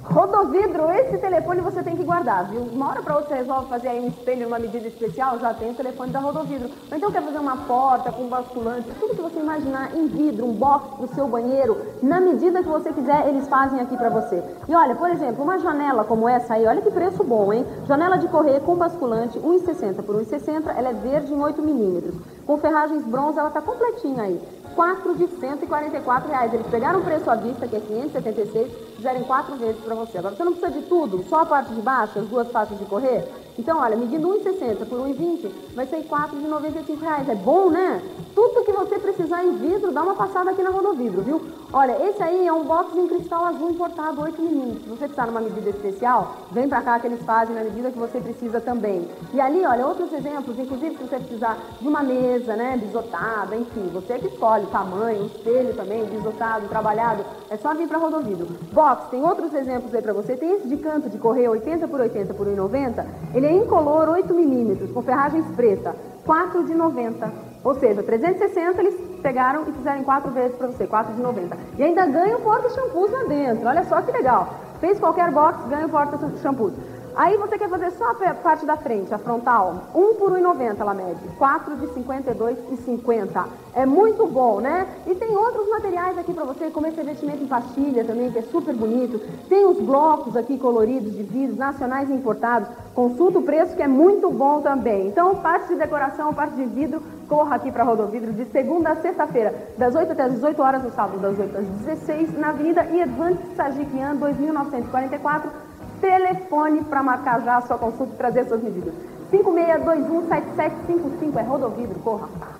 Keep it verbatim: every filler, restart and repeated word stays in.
Rodovidro, esse telefone você tem que guardar, viu? Uma hora pra outra você resolve fazer aí um espelho numa medida especial, já tem o telefone da Rodovidro. Ou então quer fazer uma porta com basculante, tudo que você imaginar em vidro, um box pro seu banheiro, na medida que você quiser, eles fazem aqui pra você. E olha, por exemplo, uma janela como essa aí, olha que preço bom, hein? Janela de correr com basculante, um e sessenta por um e sessenta, ela é verde em oito milímetros. Com ferragens bronze, ela tá completinha aí. quatro de cento e quarenta e quatro reais. Eles pegaram o preço à vista, que é quinhentos e setenta e seis, fizeram em quatro vezes para você. Agora, você não precisa de tudo, só a parte de baixo, as duas faixas de correr. Então, olha, medindo um e sessenta por um e vinte, vai ser quatro de noventa e cinco reais. É bom, né? Tudo que você precisar em vidro, dá uma passada aqui na Rodovidro, viu? Olha, esse aí é um box em cristal azul importado, oito milímetros. Se você precisar numa medida especial, vem pra cá que eles fazem na medida que você precisa também. E ali, olha, outros exemplos, inclusive se você precisar de uma mesa, né, bisotada, enfim, você que escolhe o tamanho, o espelho também, bisotado, trabalhado, é só vir pra Rodovidro. Box, tem outros exemplos aí pra você, tem esse de canto de correr oitenta por oitenta por um e noventa, ele é incolor oito milímetros, com ferragens preta, quatro de noventa. Ou seja, trezentos e sessenta eles pegaram e fizeram em quatro vezes para você, quatro de noventa. E ainda ganha o porta-shampoos lá dentro, olha só que legal. Fez qualquer box, ganha o porta-shampoos. Aí você quer fazer só a parte da frente, a frontal, um por um e noventa ela mede, quatro de cinquenta e dois e cinquenta. É muito bom, né? E tem outros materiais aqui para você, como esse revestimento em pastilha também, que é super bonito. Tem os blocos aqui coloridos de vidros, nacionais e importados. Consulta o preço, que é muito bom também. Então, parte de decoração, parte de vidro, corra aqui para Rodovidro de segunda a sexta-feira, das oito até as dezoito horas, no sábado das oito às dezesseis, na Avenida Irvan Sajiquian, dois mil novecentos e quarenta e quatro. Telefone para marcar já a sua consulta e trazer suas medidas. cinco seis dois um sete sete cinco cinco é Rodovidro, corra.